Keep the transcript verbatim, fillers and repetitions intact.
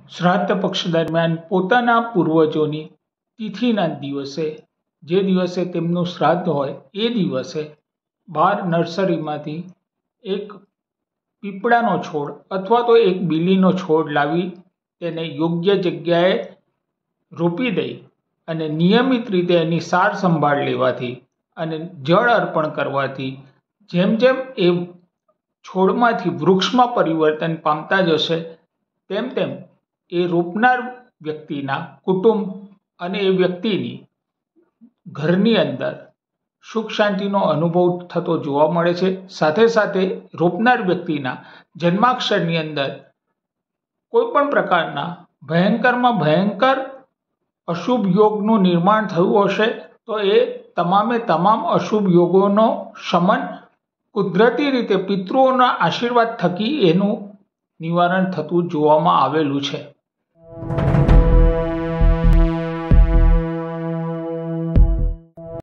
શ્રાદ્ધ પક્ષ દરમિયાન પોતાના પૂર્વજોની તિથિના દિવસે, જે દિવસે તેમનું શ્રાદ્ધ હોય એ દિવસે બહાર નર્સરીમાંથી એક પીપળાનો છોડ અથવા તો એક બીલીનો છોડ લાવી તેને યોગ્ય જગ્યાએ રોપી દઈ અને નિયમિત રીતે એની સાર સંભાળ લેવાથી અને જળ અર્પણ કરવાથી જેમ જેમ એ છોડમાંથી વૃક્ષમાં પરિવર્તન પામતા જશે તેમ તેમ એ રોપનાર વ્યક્તિના કુટુંબ અને એ વ્યક્તિની ઘરની અંદર સુખ શાંતિનો અનુભવ થતો જોવા મળે છે। સાથે સાથે રોપનાર વ્યક્તિના જન્માક્ષરની અંદર કોઈ પણ પ્રકારના ભયંકરમાં ભયંકર અશુભ યોગનું નિર્માણ થયું હશે તો એ તમામે તમામ અશુભ યોગોનો શમન કુદરતી રીતે પિતૃઓના આશીર્વાદ થકી એનું નિવારણ થતું જોવામાં આવેલું છે।